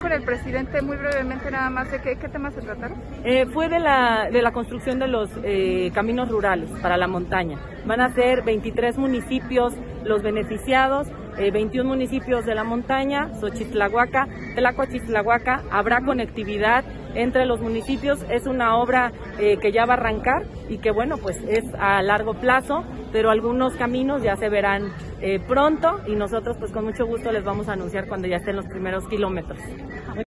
con el presidente muy brevemente nada más de qué temas se trataron? Fue de la construcción de los caminos rurales para la montaña. Van a ser 23 municipios los beneficiados, 21 municipios de la montaña, Xochitlahuaca, Tlacoachitlahuaca, habrá conectividad entre los municipios. Es una obra que ya va a arrancar y que bueno, pues es a largo plazo, pero algunos caminos ya se verán pronto y nosotros pues con mucho gusto les vamos a anunciar cuando ya estén los primeros kilómetros.